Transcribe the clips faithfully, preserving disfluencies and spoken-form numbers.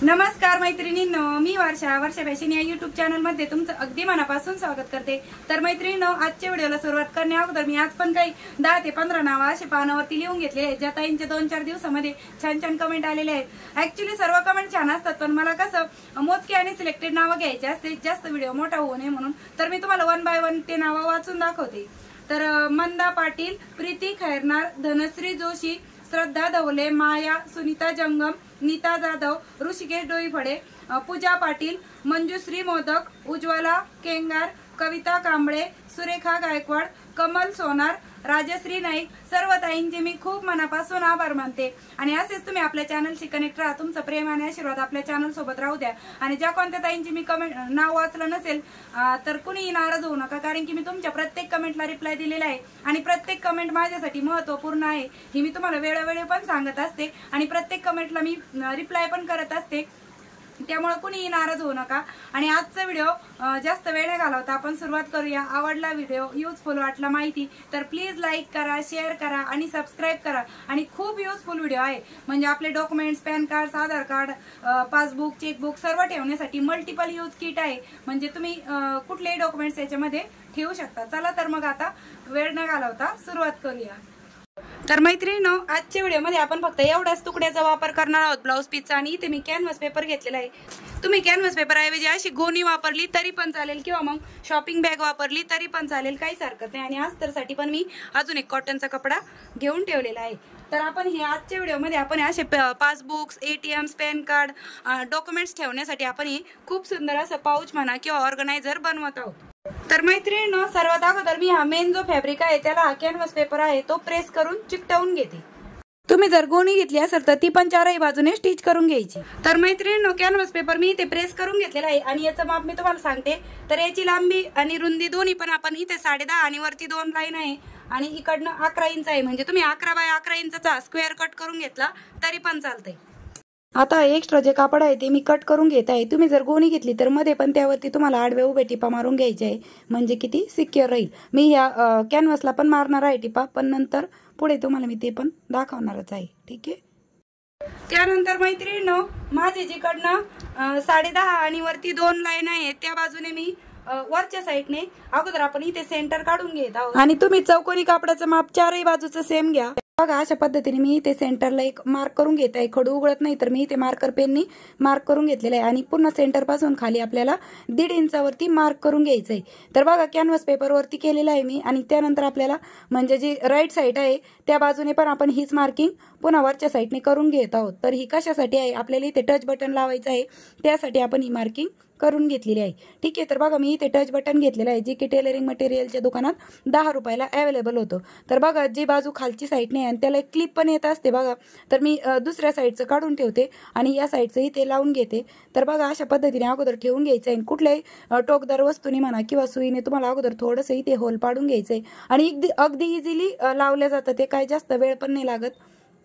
नमस्कार मैत्रिणींनो, मी वर्षा वर्षा फॅशन या युट्यूब चॅनल मध्ये तुमचं अगदी मनापासून स्वागत करते। तर मैत्रिणींनो, आजच्या व्हिडिओला सुरुवात करण्या अगोदर मी आज पण काही दहा ते पंधरा नाव असे पानावरती लिहून घेतले आहेत, ज्या ताईंचे दोन चार दिवसामध्ये छान छान कमेंट आलेले आहेत। ऍक्च्युली सर्व कमेंट छान असतात, पण मला कसं मोजके आणि सिलेक्टेड नावं घ्यायचे असते, जास्त व्हिडिओ मोठा होऊ नये म्हणून। तर मी तुम्हाला वन बाय वन ते नावं वाचून दाखवते। तर मंदा पाटील, प्रीती खैरनार, धनश्री जोशी, श्रद्धा धवले, माया, सुनीता जंगम, नीता जाधव, ऋषिकेश डोईफळे, पूजा पाटील, मंजुश्री मोदक, उज्ज्वला केंगार, कविता कांबळे, सुरेखा गायकवाड, कमल सोनार, राजश्री नाईक, सर्व ताईंचे मी खूप मनापासून आभार मानते। आणि असेच तुम्ही आपल्या चॅनलशी कनेक्ट राहा, तुमचा प्रेम आणि आशीर्वाद आपल्या चॅनल सोबत राहू द्या। आणि ज्या कोणत्या ताईंची मी कमेंट नाव वाचलं नसेल तर कुणीही नाराज होऊ नका, कारण की मी तुमच्या प्रत्येक कमेंटला रिप्लाय दिलेला आहे आणि प्रत्येक कमेंट माझ्यासाठी महत्त्वपूर्ण आहे ही मी तुम्हाला वेळोवेळी पण सांगत असते आणि प्रत्येक कमेंटला मी रिप्लाय पण करत असते, त्यामुळे कुणीही नाराज होऊ नका। आणि आजचा व्हिडिओ जास्त वेळ न घालवता आपण सुरुवात करूया। आवडला व्हिडिओ, युजफुल वाटला माहिती तर प्लीज लाईक करा, शेअर करा आणि सबस्क्राईब करा। आणि खूप युजफुल व्हिडिओ आहे, म्हणजे आपले documents, pan card, Aadhaar card, passbook, chequebook सर्व ठेवण्यासाठी मल्टिपल यूज किट आहे, म्हणजे तुम्ही कुठलेही डॉक्युमेंट्स याच्यामध्ये ठेवू शकता। चला तर मग आता वेळ न घालवता सुरुवात करूया। तर मैत्रिणींनो, आजच्या व्हिडिओमध्ये आपण फक्त एवढ्याच तुकड्याचा वापर करणार आहोत ब्लाउज पीसचा। आणि इथे मी कॅनव्हास पेपर घेतलेला आहे। तुम्ही कॅनव्हास पेपर ऐवजी अशी गोणी वापरली तरी पण चालेल, किंवा मग शॉपिंग बॅग वापरली तरी पण चालेल, काहीच हरकत नाही। आणि अस्तरसाठी पण मी अजून एक कॉटनचा कपडा घेऊन ठेवलेला आहे। तर आपण हे आजच्या व्हिडिओमध्ये आपण असे passbooks, ATMs, pan card, documents ठेवण्यासाठी आपण हे खूप सुंदर असं पाऊच म्हणा किंवा ऑर्गनायझर बनवत आहोत। तर मैत्रिणींनो, सर्वात अगोदर मी हा मेन जो फॅब्रिक आहे त्याला हा कॅनव्हास पेपर आहे तो प्रेस करून चिकटवून घेते। तुम्ही जर गोणी घेतली असेल तर ती पण चारही बाजूने स्टिच करून घ्यायची। तर मैत्रिणींनो, कॅनव्हास पेपर मी इथे प्रेस करून घेतलेला आहे आणि याचं माप मी तुम्हाला सांगते। तर याची लांबी आणि रुंदी दोन्ही पण आपण इथे साडे दहा आणि वरती दोन लाईन आहे आणि इकडनं अकरा इंच आहे, म्हणजे तुम्ही अकरा बाय अकरा इंचचा स्क्वेअर कट करून घेतला तरी पण चालतंय। आता एक्स्ट्रा जे कापड आहे ते मी कट करून घेत आहे। तुम्ही जर गोणी घेतली तर मध्ये पण त्यावरती तुम्हाला आडव्या उभ्या टिपा मारून घ्यायचे आहे, म्हणजे किती सिक्युअर राहील। मी या कॅनव्हासला पण मारणार आहे टिपा, पण नंतर पुढे तुम्हाला मी ते पण दाखवणारच आहे, ठीक आहे। त्यानंतर मैत्रिणींनो, माझे जिकडनं साडे दहा आणि वरती दोन लाईन आहेत त्या बाजूने मी वरच्या साईडने अगोदर आपण इथे सेंटर काढून घेत आहोत। आणि तुम्ही चौकोनी कापडाचं माप चारही बाजूचं सेम घ्या। बघा, अशा पद्धतीने मी इथे सेंटरला एक मार्क करून घेत आहे। खडू उघडत नाही तर मी इथे मार्कर पेननी मार्क करून घेतलेला आहे आणि पूर्ण सेंटर पासून खाली आपल्याला दीड इंचावरती मार्क करून घ्यायचंय। तर बघा, कॅनव्हास पेपर वरती केलेला आहे मी। आणि त्यानंतर आपल्याला म्हणजे जी राईट साईड आहे त्या बाजूने पण आपण हीच मार्किंग पुन्हा वरच्या साईडने करून घेत आहोत। तर ही कशासाठी आहे, आपल्याला इथे टच बटन लावायचं आहे, त्यासाठी आपण ही मार्किंग करून घेतलेली आहे, ठीक आहे। तर बघा, मी इथे टच बटन घेतलेलं आहे, जे की टेलरिंग मटेरियलच्या दुकानात दहा रुपयाला अवेलेबल होतं। तर बघा, जी बाजू खालची साईडने आणि त्याला एक क्लिप पण येत असते बघा, तर मी दुसऱ्या साईडचं काढून ठेवते आणि या साईडचं इथे लावून घेते। तर बघा, अशा पद्धतीने अगोदर ठेवून घ्यायचं आहे। कुठल्याही टोकदार वस्तूने म्हणा किंवा सुईने तुम्हाला अगोदर थोडंसं इथे होल पाडून घ्यायचंय आणि अगदी अगदी इझिली लावल्या जातं, ते काय जास्त वेळ पण नाही लागत।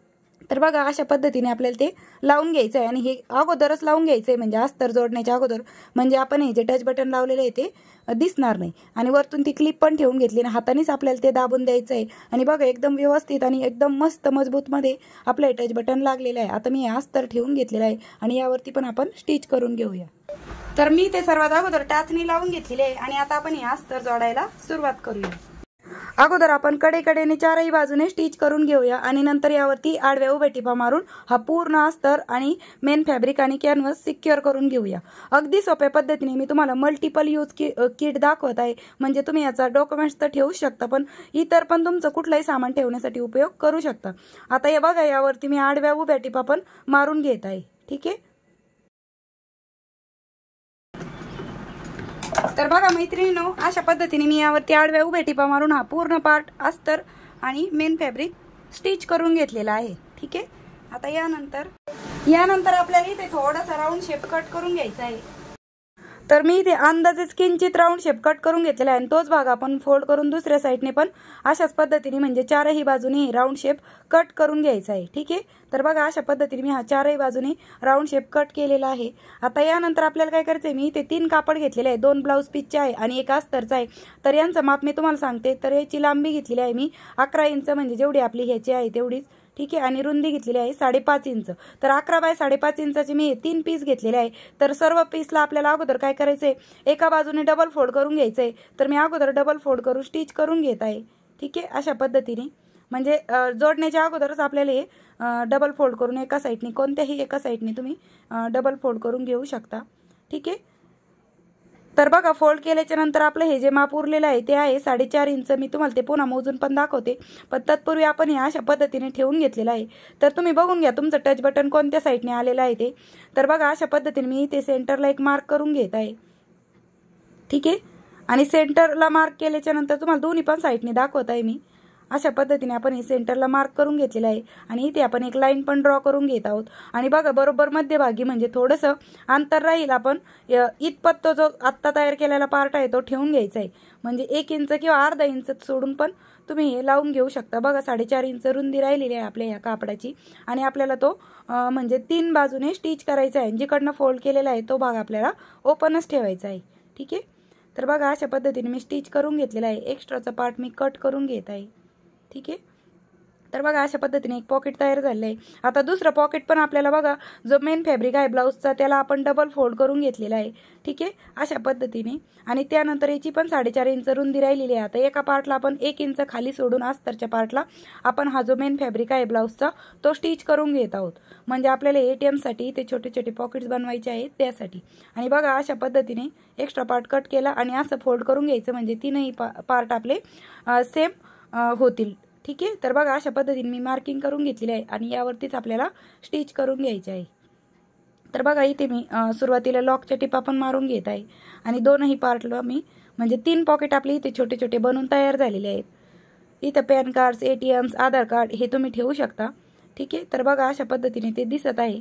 तर बघा, अशा पद्धतीने आपल्याला ते लावून घ्यायचं आहे आणि हे अगोदरच लावून घ्यायचं आहे, म्हणजे अस्तर जोडण्याच्या अगोदर, म्हणजे आपण हे जे टच बटन लावलेलं आहे ते दिसणार नाही। आणि वरतून ती क्लिप पण ठेवून घेतली आणि हातानेच आपल्याला ते दाबून द्यायचं आहे। आणि बघा, एकदम व्यवस्थित आणि एकदम मस्त मजबूत मध्ये आपलं टच बटन लागलेलं आहे। आता मी हे अस्तर ठेवून घेतलेलं आहे आणि यावरती पण आपण स्टिच करून घेऊया। तर मी ते सर्वात अगोदर टाचणी लावून घेतलेली आहे आणि आता आपण हे अस्तर जोडायला सुरुवात करूया। अगोदर आपण कडेकडेने चारही बाजूने स्टिच करून घेऊया आणि नंतर यावरती आडव्या उभ्या टिपा मारून हा पूर्ण अस्तर आणि मेन फॅब्रिक आणि कॅनव्हास सिक्युअर करून घेऊया। अगदी सोप्या पद्धतीने मी तुम्हाला मल्टिपल यूज किट दाखवत आहे, म्हणजे तुम्ही याचा डॉक्युमेंट्स तर ठेवू शकता, पण इतर पण तुमचं कुठलंही सामान ठेवण्यासाठी उपयोग करू शकता। आता हे बघा, यावरती मी आडव्या उभ्या टिपा पण मारून घेत आहे, ठीक आहे। तर बघा मैत्रिणींनो, अशा पद्धतीने मी यावरती आडव्या उभ्या टिपा मारून हा पूर्ण पार्ट अस्तर आणि मेन फॅब्रिक स्टिच करून घेतलेला आहे, ठीक आहे। आता यानंतर यानंतर आपल्याला इथे थोडासा राऊंड शेप कट करून घ्यायचा आहे। तर मी इथे अंदाजे किंचित राऊंड शेप कट करून घेतलेला आहे आणि तोच भाग आपण फोल्ड करून दुसऱ्या साईडने पण अशाच पद्धतीने म्हणजे चारही बाजूने राऊंड शेप कट करून घ्यायचा आहे, ठीक आहे। तर बघा, अशा पद्धतीने मी हा चारही बाजूने राऊंड शेप कट केलेला आहे। आता यानंतर आपल्याला काय करायचंय, मी इथे तीन कापड घेतलेले आहे, दोन ब्लाउज पीसचे आहे आणि एक अस्तरचा आहे। तर यांचं माप मी तुम्हाला सांगते। तर याची लांबी घेतलेली आहे मी अकरा इंच, म्हणजे जेवढी आपली ह्याची आहे तेवढीच, ठीक आहे, आणि रुंदी घेतलेली आहे साडेपाच इंच. तर अकरा बाय साडेपाच इंचाचे मी तीन पीस घेतलेले आहे. तर सर्व पीसला आपल्याला अगोदर काय करायचं आहे, एका बाजूने डबल फोल्ड करून घ्यायचं आहे. तर मी अगोदर डबल फोल्ड करून स्टिच करून घेत आहे. ठीक आहे, अशा पद्धतीने म्हणजे जोडण्याच्या अगोदरच आपल्याला हे डबल फोल्ड करून एका साईडने कोणत्याही एका साईडने तुम्ही डबल फोल्ड करून घेऊ शकता. ठीक आहे, तर बघा फोल्ड केल्याच्या नंतर आपलं हे जे माप उरलेलं आहे ते आहे साडेचार इंच. मी तुम्हाला ते पुन्हा मोजून पण दाखवते, पण तत्पूर्वी आपण हे अशा पद्धतीने ठेवून घेतलेलं आहे. तर तुम्ही बघून घ्या तुमचं टच बटन कोणत्या साईडने आलेलं आहे ते. तर बघा अशा पद्धतीने मी इथे सेंटरला एक मार्क करून घेत आहे. ठीक आहे, आणि सेंटरला मार्क केल्याच्या नंतर तुम्हाला दोन्ही पण साईडने दाखवत आहे मी. अशा पद्धतीने आपण हे सेंटरला मार्क करून घेतलेलं आहे आणि इथे आपण एक लाईन पण ड्रॉ करून घेत आहोत. आणि बघा बरोबर मध्यभागी म्हणजे थोडंसं अंतर राहील, आपण इतपत तो जो आत्ता तयार केलेला पार्ट आहे तो ठेवून घ्यायचा आहे. म्हणजे एक इंच किंवा अर्धा इंच सोडून पण तुम्ही हे लावून घेऊ शकता. बघा साडेचार इंच रुंदी राहिलेली आहे आपल्या ह्या कापडाची आणि आपल्याला तो म्हणजे तीन बाजूने स्टिच करायचा आहे. जिकडनं फोल्ड केलेला आहे तो भाग आपल्याला ओपनच ठेवायचा आहे. ठीक आहे, तर बघा अशा पद्धतीने मी स्टिच करून घेतलेला आहे. एक्स्ट्राचा पार्ट मी कट करून घेत आहे. ठीक आहे, तर बघा अशा पद्धतीने एक पॉकेट तयार झालं आहे. आता दुसरं पॉकेट पण आपल्याला बघा जो मेन फॅब्रिक आहे ब्लाऊजचा त्याला आपण डबल फोल्ड करून घेतलेला आहे. ठीक आहे, अशा पद्धतीने आणि त्यानंतर याची पण साडेचार इंच रुंदी राहिलेली आहे. आता एका पार्टला आपण एक इंच खाली सोडून अस्तरच्या पार्टला आपण हा जो मेन फॅब्रिक आहे ब्लाऊजचा तो स्टिच करून घेत आहोत. म्हणजे आपल्याला ए टी एमसाठी ते छोटे छोटे पॉकेट्स बनवायचे आहेत त्यासाठी. आणि बघा अशा पद्धतीने एक्स्ट्रा पार्ट कट केला आणि असं फोल्ड करून घ्यायचं म्हणजे तीनही पा पार्ट आपले सेम होतील. ठीक आहे, तर बघा अशा पद्धतीने मी मार्किंग करून घेतलेली आहे आणि यावरतीच आपल्याला स्टिच करून घ्यायचे आहे. तर बघा इथे मी सुरुवातीला लॉकच्या टिपा पण मारून घेत आहे आणि दोनही पार्टला मी म्हणजे तीन पॉकेट आपले इथे छोटे छोटे बनवून तयार झालेले आहेत. इथं pan cards, ATMs, Aadhaar card हे तुम्ही ठेवू शकता. ठीक आहे, तर बघा अशा पद्धतीने ते दिसत आहे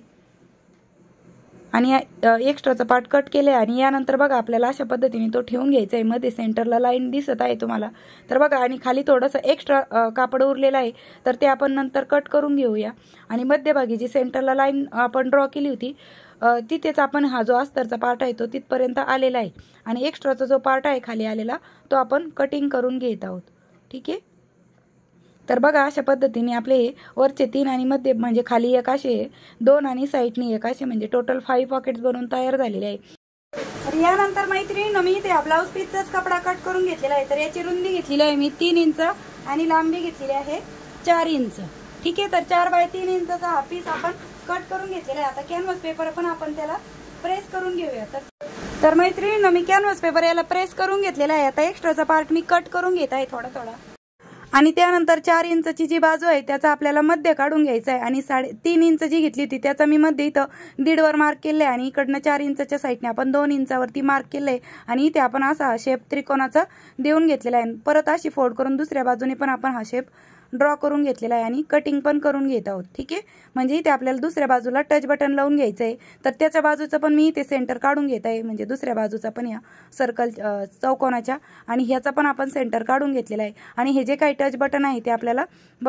आणि एक्स्ट्राचा पार्ट कट केले आणि यानंतर बघा आपल्याला अशा पद्धतीने तो ठेवून घ्यायचा आहे. मध्ये सेंटरला लाईन दिसत आहे तुम्हाला. तर बघा आणि खाली थोडंसं एक्स्ट्रा कापड उरलेलं आहे तर ते आपण नंतर कट करून घेऊया. आणि मध्यभागी जी सेंटरला लाईन आपण ड्रॉ केली होती तिथेच आपण हा जो अस्तरचा पार्ट आहे तो तिथपर्यंत आलेला आहे आणि एक्स्ट्राचा जो पार्ट आहे खाली आलेला तो आपण कटिंग करून घेत आहोत. ठीक आहे, तर बघा अशा पद्धतीने आपले वरचे तीन आणि मध्ये म्हणजे खाली एक असे दोन आणि साईडने एक असे म्हणजे टोटल फाईव्ह पॉकेट्स बनवून तयार झालेले आहे. तर यानंतर मैत्रिणी मी इथे ब्लाऊज पीसचाच कपडा कट करून घेतलेला आहे. तर याची रुंदी घेतलेली आहे मी तीन इंच आणि लांबी घेतलेली आहे चार इंच. ठीक आहे, तर चार बाय तीन इंचचा हा पीस आपण कट करून घेतलेला आहे. आता कॅनव्हास पेपर पण आपण त्याला प्रेस करून घेऊया. तर तर मैत्रिणी मी कॅनव्हास पेपर याला प्रेस करून घेतलेला आहे. आता एक्स्ट्राचा पार्ट मी कट करून घेत आहे थोडा थोडा आणि त्यानंतर चार इंचची जी बाजू आहे त्याचा आपल्याला मध्य काढून घ्यायचा आहे आणि साडे तीन इंच जी घेतली होती त्याचा मी मध्ये इथं दीडवर मार्क केलं आहे आणि इकडनं चार इंचच्या साईडने आपण दोन इंचावरती मार्क केलं आहे आणि इथे आपण असा शेप त्रिकोणाचा देऊन घेतलेला आहे. परत अशी फोल्ड करून दुसऱ्या बाजूने पण आपण हा शेप ड्रॉ करून घेतलेला आहे आणि कटिंग पण करून घेत आहोत. ठीक आहे, म्हणजे इथे आपल्याला दुसऱ्या बाजूला टच बटन लावून घ्यायचं आहे. तर त्याच्या बाजूचं पण मी इथे सेंटर काढून घेत आहे म्हणजे दुसऱ्या बाजूचा पण या सर्कल चौकोनाच्या आणि ह्याचा पण आपण सेंटर काढून घेतलेला आहे. आणि हे जे काही टच बटन आहे ते आपल्याला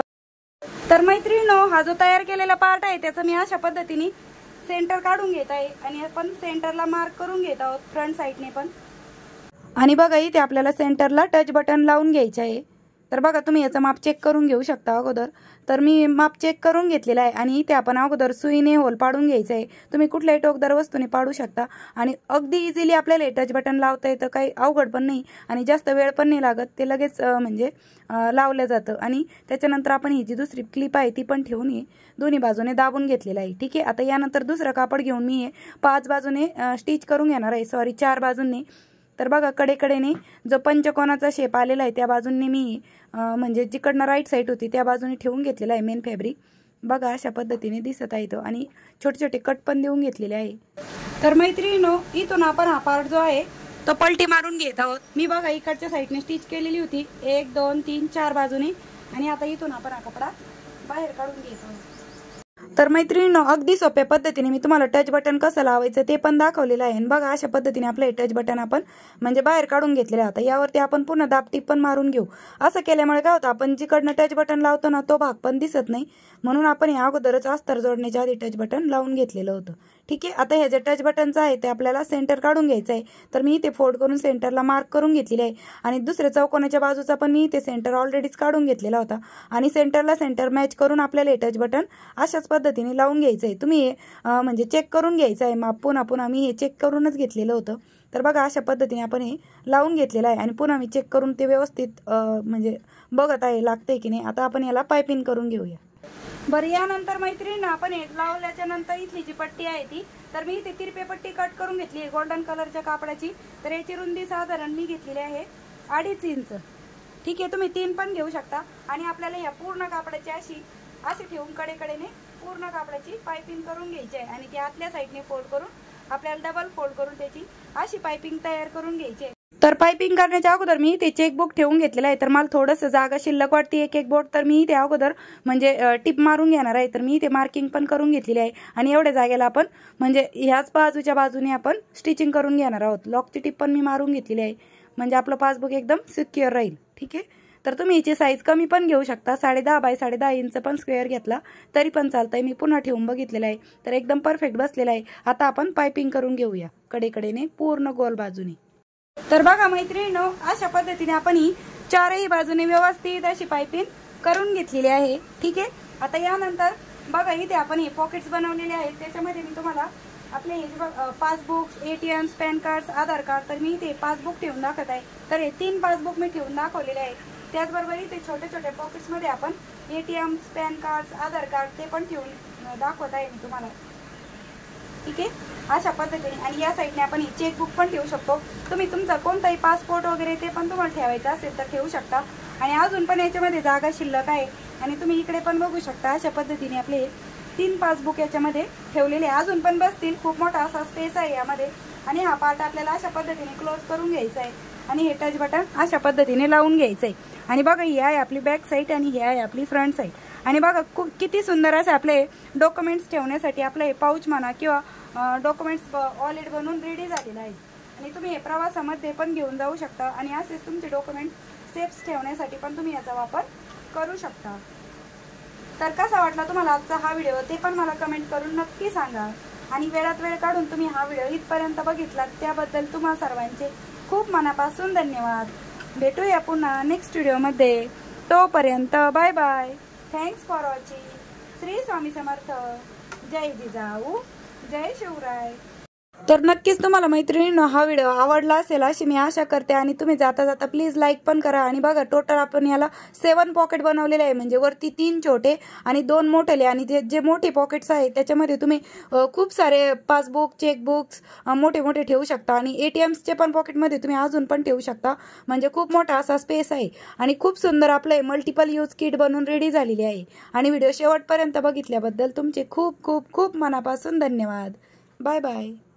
तर मैत्रिणींनो हा जो तयार केलेला पार्ट आहे त्याचा मी अशा पद्धतीने सेंटर काढून घेत आहे आणि आपण सेंटरला मार्क करून घेत आहोत फ्रंट साईडने पण. आणि बघा इथे आपल्याला सेंटरला टच बटन लावून घ्यायचे आहे. तर बघा तुम्ही याचं माप चेक करून घेऊ शकता अगोदर. तर मी माप चेक करून घेतलेला आहे आणि इथे आपण अगोदर सुईने होल पाडून घ्यायचं आहे. तुम्ही कुठल्याही टोकदार वस्तूने पाडू शकता आणि अगदी इझिली आपल्याला टच बटन लावता येतं, काही अवघड पण नाही आणि जास्त वेळ पण नाही लागत. ते लगेच म्हणजे लावलं जातं. आणि त्याच्यानंतर आपण ही जी दुसरी क्लिप आहे ती पण ठेवून ये दोन्ही बाजूने दाबून घेतलेला आहे. ठीक आहे, आता यानंतर दुसरं कापड घेऊन मी हे पाच बाजूने स्टिच करून घेणार आहे, सॉरी चार बाजूंनी. तर बघा कडेकडेने जो पंचकोनाचा शेप आलेला आहे त्या बाजूंनी मी म्हणजे जिकडनं राईट साईड होती त्या बाजूने ठेवून घेतलेला आहे मेन फॅब्रिक. बघा अशा पद्धतीने दिसत आहे तो आणि छोटे छोटे कट पण देऊन घेतलेले आहे. तर मैत्रिणींनो इथून आपण हा पार्ट जो आहे तो पलटी मारून घेत आहोत. मी बघा इकडच्या साईडने स्टिच केलेली होती एक दोन तीन चार बाजूने आणि आता इथून आपण हा कपडा बाहेर काढून घेत आहोत. तर मैत्रिणींनो अगदी सोप्या पद्धतीने मी तुम्हाला टच बटन कसं लावायचं ते पण दाखवलेलं आहे. बघा अशा पद्धतीने आपलं टच बटन आपण म्हणजे बाहेर काढून घेतलेलं आहे. आता यावरती आपण पुन्हा दाबटीप पण मारून घेऊ. असं केल्यामुळे काय होतं, आपण जिकडनं टच बटन लावतो ना तो भाग पण दिसत नाही, म्हणून आपण या अगोदरच अस्तर जोडण्याच्या आधी टच बटन लावून घेतलेलं होतं. ठीक आहे। आता हे जे टच बटनचं आहे ते आपल्याला सेंटर काढून घ्यायचं आहे, तर मी इथे फोल्ड करून सेंटरला मार्क करून घेतलेले आहे आणि दुसऱ्या चौकोनाच्या बाजूचा पण मी इथे सेंटर ऑलरेडीच काढून घेतलेला होता आणि सेंटरला सेंटर मॅच करून आपल्याला हे टच बटन अशाच पद्धतीने लावून घ्यायचं आहे। तुम्ही हे म्हणजे चेक करून घ्यायचं आहे माप, पुन्हा पुन्हा मी हे चेक करूनच घेतलेलं होतं। तर बघा अशा पद्धतीने आपण हे लावून घेतलेलं आहे आणि पुन्हा मी चेक करून ते व्यवस्थित म्हणजे बघत आहे लागतंय की नाही। आता आपण याला पायपिंग करून घेऊया। बरं, यानंतर मैत्रिणी आपण हे लावल्याच्या नंतर इथली जी पट्टी आहे ती, तर मी इथे तिरपे पट्टी कट करून घेतली आहे गोल्डन कलरच्या कापडाची। तर याची रुंदी साधारण मी घेतलेली आहे अडीच इंच, ठीक आहे। तुम्ही तीन पण घेऊ शकता आणि आपल्याला ह्या पूर्ण कापडाची अशी अशी ठेवून कडेकडेने पूर्ण कापडाची पायपिंग करून घ्यायची आहे आणि ती आतल्या साईडने फोल्ड करून आपल्याला डबल फोल्ड करून त्याची अशी पायपिंग तयार करून घ्यायची आहे। तर पायपिंग करण्याच्या अगोदर मी ते चेकबुक ठेवून घेतलेलं आहे, तर मला थोडंसं जागा शिल्लक वाटते एक एक बोट, तर मी ते अगोदर म्हणजे टिप मारून घेणार आहे। तर मी ते मार्किंग पण करून घेतलेली आहे आणि एवढ्या जागेला आपण म्हणजे ह्याच बाजूच्या बाजूने आपण स्टिचिंग करून घेणार आहोत। लॉकची टिप पण मी मारून घेतलेली आहे म्हणजे आपलं पासबुक एकदम सिक्युअर राहील, ठीक आहे। तर तुम्ही याची साईज कमी पण घेऊ शकता, साडे दहा बाय साडे दहा इंच पण स्क्वेअर घेतला तरी पण चालतंय। मी पुन्हा ठेवून बघितलेलं आहे तर एकदम परफेक्ट बसलेला आहे। आता आपण पायपिंग करून घेऊया कडेकडेने पूर्ण गोल बाजूने। तर बघा मैत्रिणींनो, अशा पद्धतीने आपण ही चारही बाजूने व्यवस्थित अशी पायपिंग करून घेतलेली आहे, ठीक आहे। आता यानंतर बघा इथे आपण हे पॉकेट्स बनवलेले आहेत, त्याच्यामध्ये मी तुम्हाला आपले हे passbook, ATM, pan card, Aadhaar card, तर मी इथे पासबुक ठेवून दाखवत आहे। तर हे तीन पासबुक मी ठेवून दाखवलेले आहे। त्याचबरोबर इथे छोट्या छोट्या पॉकेट्समध्ये आपण ATM, pan card, Aadhaar card ते पण ठेवून दाखवत आहे मी तुम्हाला, ठीक आहे, अशा पद्धतीने। आणि या साईडने आपण ही चेकबुक पण ठेवू शकतो। तुम्ही तुमचा कोणताही पासपोर्ट वगैरे ते पण तुम्हाला ठेवायचं असेल तर ठेवू शकता आणि अजून पण याच्यामध्ये जागा शिल्लक आहे आणि तुम्ही इकडे पण बघू शकता अशा पद्धतीने आपले तीन पासबुक याच्यामध्ये ठेवलेले अजून पण बसतील। खूप मोठा असा स्पेस आहे यामध्ये आणि हा पार्ट आपल्याला अशा पद्धतीने क्लोज करून घ्यायचा आहे आणि हे टच बटन अशा पद्धतीने लावून घ्यायचं आहे। आणि बघा ही आहे आपली बॅक साईड आणि ही आहे आपली फ्रंट साईड आणि बघा किती सुंदर असे आपले डॉक्युमेंट्स ठेवण्यासाठी आपलं हे पाऊच म्हणा किंवा डॉक्युमेंट्स ऑलरेडी बनवून रेडी झालेलं आहे आणि तुम्ही हे प्रवासामध्ये पण घेऊन जाऊ शकता आणि असेच तुमचे डॉक्युमेंट सेफ ठेवण्यासाठी पण तुम्ही याचा वापर करू शकता। तर कसा वाटला तुम्हाला आजचा हा व्हिडिओ ते पण मला कमेंट करून नक्की सांगा आणि वेळात वेळ काढून तुम्ही हा व्हिडिओ इथपर्यंत बघितलात त्याबद्दल तुम्हा सर्वांचे खूप मनापासून धन्यवाद। भेटूया पुन्हा नेक्स्ट व्हिडिओमध्ये, तोपर्यंत bye bye, thanks for watching. Shri Swami Samarth, जय जिजाऊ, जय शिवराय। तर नक्कीच तुम्हाला मैत्रिणींनो हा व्हिडिओ आवडला असेल अशी मी आशा करते आणि तुम्ही जाता जाता प्लीज लाईक पण करा। आणि बघा टोटल आपण याला सेवन पॉकेट बनवलेले आहे म्हणजे वरती तीन छोटे आणि दोन मोठे आणि जे जे मोठे पॉकेट्स आहेत त्याच्यामध्ये तुम्ही खूप सारे पासबुक, चेकबुक्स मोठे मोठे ठेवू शकता आणि एटीएम्सचे पण पॉकेटमध्ये तुम्ही अजून पण ठेवू शकता म्हणजे खूप मोठा असा स्पेस आहे आणि खूप सुंदर आपलं मल्टिपल यूज किट बनवून रेडी झालेली आहे। आणि व्हिडिओ शेवटपर्यंत बघितल्याबद्दल तुमचे खूप खूप खूप मनापासून धन्यवाद। Bye bye.